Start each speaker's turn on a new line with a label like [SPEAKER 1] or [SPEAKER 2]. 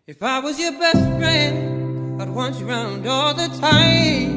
[SPEAKER 1] If I was your best friend, I'd want you around all the time.